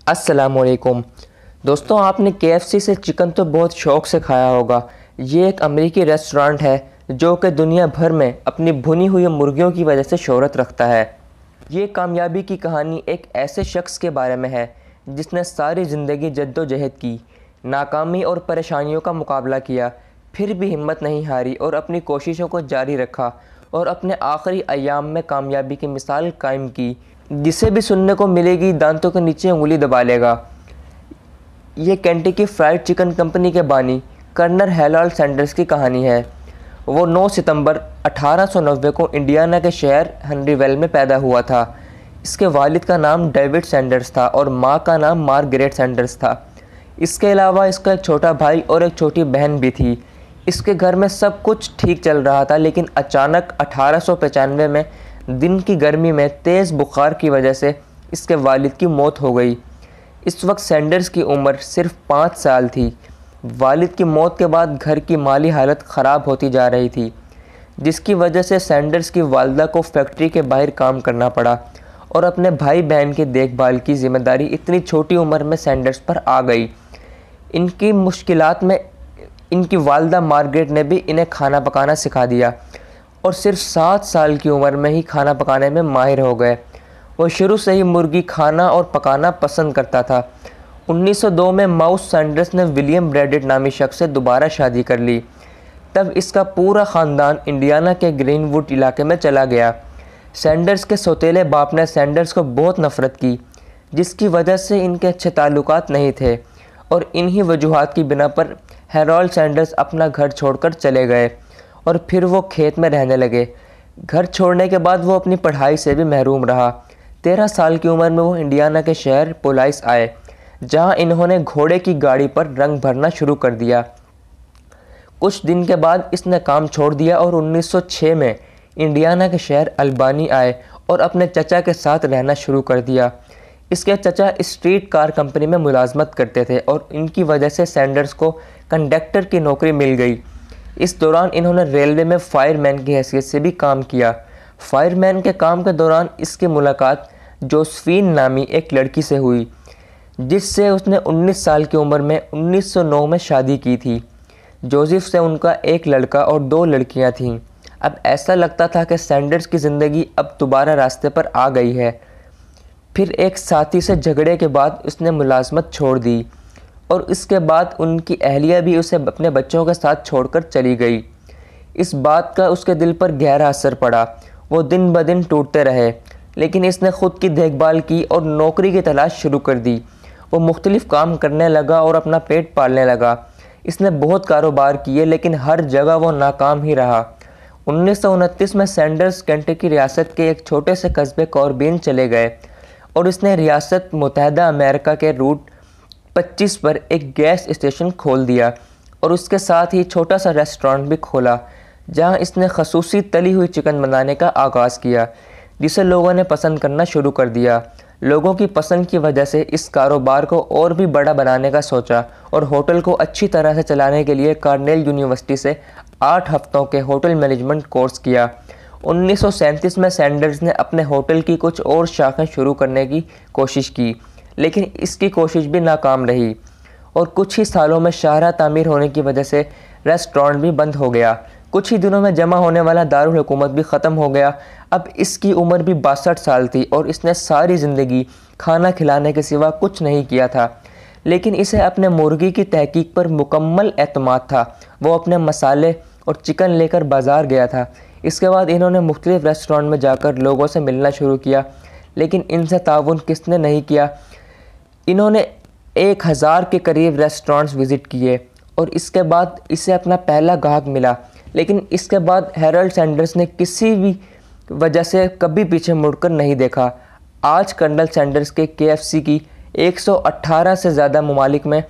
السلام علیکم دوستوں، آپ نے KFC سے چکن تو بہت شوق سے کھایا ہوگا۔ یہ ایک امریکی ریسٹورانٹ ہے جو کہ دنیا بھر میں اپنی بھنی ہوئی مرغیوں کی وجہ سے شہرت رکھتا ہے۔ یہ کامیابی کی کہانی ایک ایسے شخص کے بارے میں ہے جس نے ساری زندگی جد و جہد کی، ناکامی اور پریشانیوں کا مقابلہ کیا، پھر بھی ہمت نہیں ہاری اور اپنی کوششوں کو جاری رکھا اور اپنے آخری ایام میں کامیابی کی مثال قائم کی۔ جسے بھی سننے کو ملے گی دانتوں کے نیچے انگلی دبا لے گا۔ یہ کینٹکی فرائیڈ چکن کمپنی کے بانی کرنل ہیرالڈ سینڈرز کی کہانی ہے۔ وہ 9 ستمبر 1890 کو انڈیانا کے شہر ہنری ویل میں پیدا ہوا تھا۔ اس کے والد کا نام ڈیوڈ سینڈرز تھا اور ماں کا نام مارگریٹ سینڈرز تھا۔ اس کے علاوہ اس کا ایک چھوٹا بھائی اور ایک چھوٹی بہن بھی تھی۔ اس کے گھر میں سب کچھ ٹھیک چل رہا تھا، لیکن اچانک 1895 میں دن کی گرمی میں تیز بخار کی وجہ سے اس کے والد کی موت ہو گئی۔ اس وقت سینڈرز کی عمر صرف 5 سال تھی۔ والد کی موت کے بعد گھر کی مالی حالت خراب ہوتی جا رہی تھی، جس کی وجہ سے سینڈرز کی والدہ کو فیکٹری کے باہر کام کرنا پڑا اور اپنے بھائی بہن کی دیکھ بھال کی ذمہ داری اتنی چھوٹی عمر میں سینڈرز پر آ گئی۔ ان کی مشکلات میں ان کی والدہ مارگریٹ نے بھی انہیں کھانا پکانا سکھا دیا اور صرف 7 سال کی عمر میں ہی کھانا پکانے میں ماہر ہو گئے۔ وہ شروع سے ہی مرغی کھانا اور پکانا پسند کرتا تھا۔ 1902 میں ماؤس سینڈرز نے ولیم بریڈٹ نامی شخص سے دوبارہ شادی کر لی۔ تب اس کا پورا خاندان انڈیانا کے گرین ووڈ علاقے میں چلا گیا۔ سینڈرز کے سوتیلے باپ نے سینڈرز کو بہت نفرت کی، جس کی وجہ سے ان کے اچھے تعلقات نہیں تھے، اور انہی وجوہات کی بنا پر ہیرالڈ سینڈرز اپنا گھر چھوڑ کر چلے گئے اور پھر وہ کھیت میں رہنے لگے۔ گھر چھوڑنے کے بعد وہ اپنی پڑھائی سے بھی محروم رہا۔ 13 سال کی عمر میں وہ انڈیانا کے شہر پولائس آئے، جہاں انہوں نے گھوڑے کی گاڑی پر رنگ بھرنا شروع کر دیا۔ کچھ دن کے بعد اس نے کام چھوڑ دیا اور 1906 میں انڈیانا کے شہر البانی آئے اور اپنے چچا کے ساتھ رہنا شروع کر دیا۔ اس کے چچا اسٹریٹ کار کمپنی میں ملازمت کرتے تھے اور ان کی وجہ سے سینڈرز کو کنڈکٹر کی نوکری مل گئی۔ اس دوران انہوں نے ریلوے میں فائر مین کی حیثیت سے بھی کام کیا۔ فائر مین کے کام کے دوران اس کی ملاقات جوزفین نامی ایک لڑکی سے ہوئی، جس سے اس نے 19 سال کی عمر میں 1909 میں شادی کی تھی۔ جوزف سے ان کا ایک لڑکا اور 2 لڑکیاں تھیں۔ اب ایسا لگتا تھا کہ سینڈرز کی زندگی اب دوبارہ راستے پر آ گئی ہے۔ پھر ایک ساتھی سے جھگڑے کے بعد اس نے ملازمت چھوڑ دی اور اس کے بعد ان کی اہلیہ بھی اسے اپنے بچوں کے ساتھ چھوڑ کر چلی گئی۔ اس بات کا اس کے دل پر گہرا اثر پڑا۔ وہ دن بدن ٹوٹتے رہے، لیکن اس نے خود کی دیکھ بھال کی اور نوکری کی تلاش شروع کر دی۔ وہ مختلف کام کرنے لگا اور اپنا پیٹ پالنے لگا۔ اس نے بہت کاروبار کیے، لیکن ہر جگہ وہ ناکام ہی رہا۔ 1929 میں سینڈرز کینٹکی ریاست کے ایک چھوٹے سے قصبے کوربین چلے گئے اور اس نے ریاست متحدہ امریکہ کے روٹ 25 پر ایک گیس اسٹیشن کھول دیا اور اس کے ساتھ ہی چھوٹا سا ریسٹورانٹ بھی کھولا، جہاں اس نے خصوصی تلی ہوئی چکن بنانے کا آغاز کیا، جسے لوگوں نے پسند کرنا شروع کر دیا۔ لوگوں کی پسند کی وجہ سے اس کاروبار کو اور بھی بڑا بنانے کا سوچا اور ہوٹل کو اچھی طرح سے چلانے کے لیے کارنیل یونیورسٹی سے 8 ہفتوں کے ہوٹل مینجمنٹ کورس کیا۔ 1937 میں سینڈرز نے اپنے ہوٹل کی کچھ اور شاخیں شروع کرنے کی کوشش کی، لیکن اس کی کوشش بھی ناکام رہی اور کچھ ہی سالوں میں شاہراہ تعمیر ہونے کی وجہ سے ریسٹورانٹ بھی بند ہو گیا۔ کچھ ہی دنوں میں جمع ہونے والا دارالحکومت بھی ختم ہو گیا۔ اب اس کی عمر بھی 62 سال تھی اور اس نے ساری زندگی کھانا کھلانے کے سوا کچھ نہیں کیا تھا، لیکن اسے اپنے مرغی کی تحقیق پر مکمل اعتماد تھا۔ وہ اپنے مسالے اور چکن لے کر بازار گیا تھا۔ اس کے بعد انہوں نے مختلف ریسٹورانٹ میں جا کر لوگوں سے ملنا شروع کیا، لیکن ان سے تعاون کس نے نہیں کیا۔ انہوں نے 1000 کے قریب ریسٹورانٹس وزٹ کیے اور اس کے بعد اسے اپنا پہلا گاہک ملا، لیکن اس کے بعد ہیرالڈ سینڈرز نے کسی بھی وجہ سے کبھی پیچھے مڑ کر نہیں دیکھا۔ آج کرنل سینڈرز کے KFC کی 118 سے زیادہ ممالک میں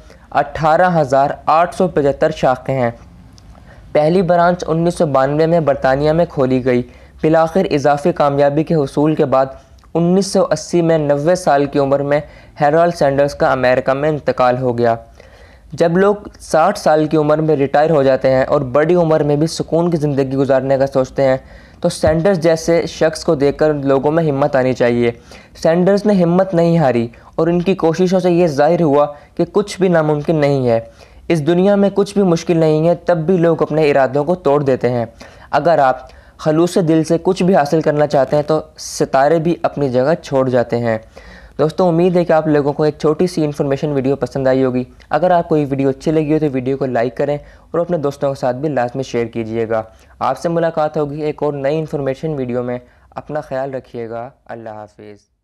18,875 شاخیں ہیں۔ پہلی برانچ 1992 میں برطانیہ میں کھولی گئی۔ بالآخر اضافی کامیابی کے حصول کے بعد 1980 میں 90 سال کی عمر میں ہیرالڈ سینڈرز کا امریکہ میں انتقال ہو گیا۔ جب لوگ 60 سال کی عمر میں ریٹائر ہو جاتے ہیں اور بڑی عمر میں بھی سکون کی زندگی گزارنے کا سوچتے ہیں تو سینڈرز جیسے شخص کو دیکھ کر لوگوں میں ہمت آنی چاہیے۔ سینڈرز نے ہمت نہیں ہاری اور ان کی کوششوں سے یہ ظاہر ہوا کہ کچھ بھی ناممکن نہیں ہے۔ اس دنیا میں کچھ بھی مشکل نہیں ہے، تب بھی لوگ اپنے ارادوں کو توڑ دیتے ہیں۔ اگر آپ خلوص دل سے کچھ بھی حاصل کرنا چاہتے ہیں تو ستارے بھی اپنی جگہ چھوڑ جاتے ہیں۔ دوستوں، امید ہے کہ آپ لوگوں کو ایک چھوٹی سی انفارمیشن ویڈیو پسند آئی ہوگی۔ اگر آپ کو یہ ویڈیو اچھی لگی ہو تو ویڈیو کو لائک کریں اور اپنے دوستوں کے ساتھ بھی لازمی شیئر کیجئے گا۔ آپ سے ملاقات ہوگی ایک اور نئی انفارمیشن ویڈیو میں۔ اپنا خیال رکھیے گا۔ اللہ حافظ۔